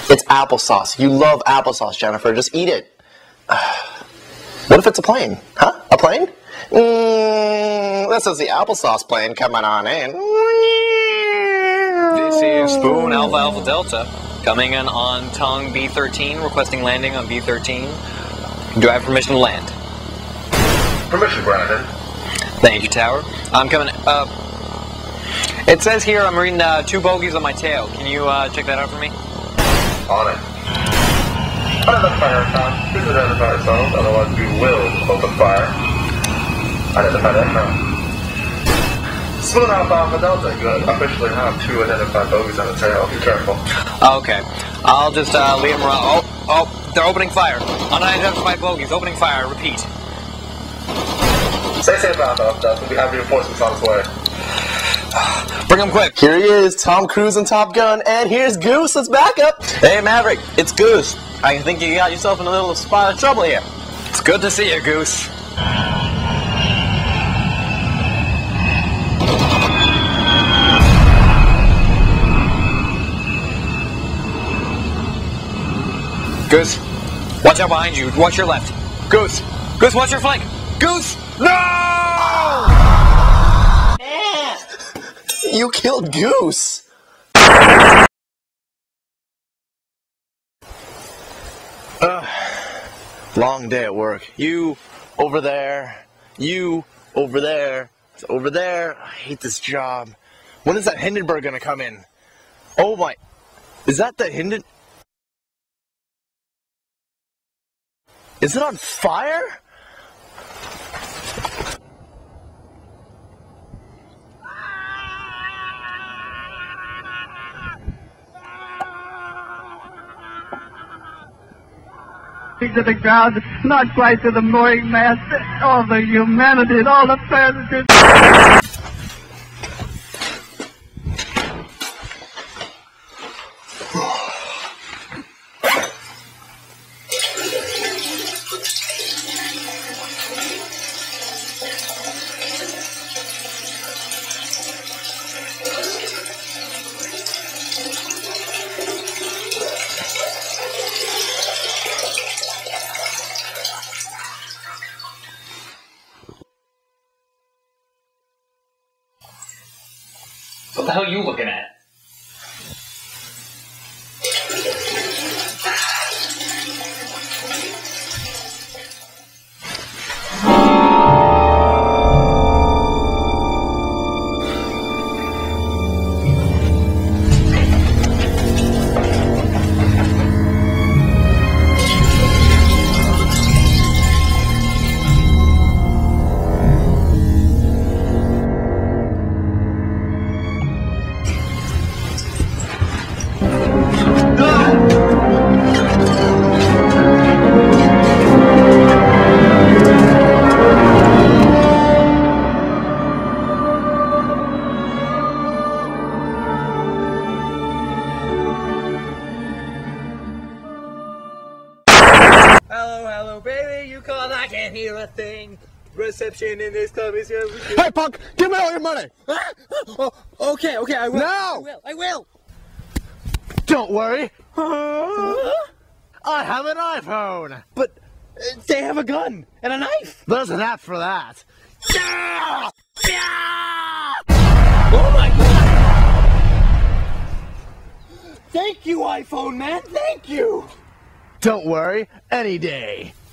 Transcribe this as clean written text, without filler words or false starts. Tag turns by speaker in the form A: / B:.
A: It's applesauce. You love applesauce, Jennifer. Just eat it. What if it's a plane? Huh? A plane? This is the applesauce plane coming on in.
B: This is Spoon Alpha Alpha Delta coming in on tongue B13, requesting landing on B13. Do I have permission to land?
C: Permission granted.
B: Thank you, Tower. I'm coming. It says here I'm reading 2 bogeys on my tail. Can you check that out for me?
C: On it. Identify aircraft. Please identify yourselves, otherwise we will open fire. Identify aircraft. Spoon Alpha Alpha Delta, you officially have 2 identified bogeys on the tail. Be careful.
B: Okay. I'll just lead them around. Oh, they're opening fire. Unidentified bogeys, opening fire. Repeat.
C: Stay safe, Alpha Alpha Delta. We have reinforcements on its way.
B: Bring him quick.
A: Here he is, Tom Cruise and Top Gun, and here's Goose. Let's back up.
D: Hey, Maverick, it's Goose. I think you got yourself in a little spot of trouble here.
B: It's good to see you, Goose. Goose, watch out behind you. Watch your left. Goose, Goose, watch your flank. Goose, no!
A: You killed Goose. Long day at work. You over there. You over there. It's over there. I hate this job. When is that Hindenburg gonna come in? Oh my. Is that the Hinden? Is it on fire?
E: To the ground, not quite to the mooring mast. All the humanity and all the passengers.
B: What the hell are you looking at?
D: Hello, baby, you called, I can't hear a thing. Reception in this club is everything.
A: Hey, punk! Give me all your money!
D: Oh, okay, I will.
A: No!
D: I will.
A: Don't worry. I have an iPhone.
D: But they have a gun and a knife.
A: There's an app for that. Yeah! Yeah!
D: Oh my god! Thank you, iPhone man, thank you!
A: Don't worry, any day.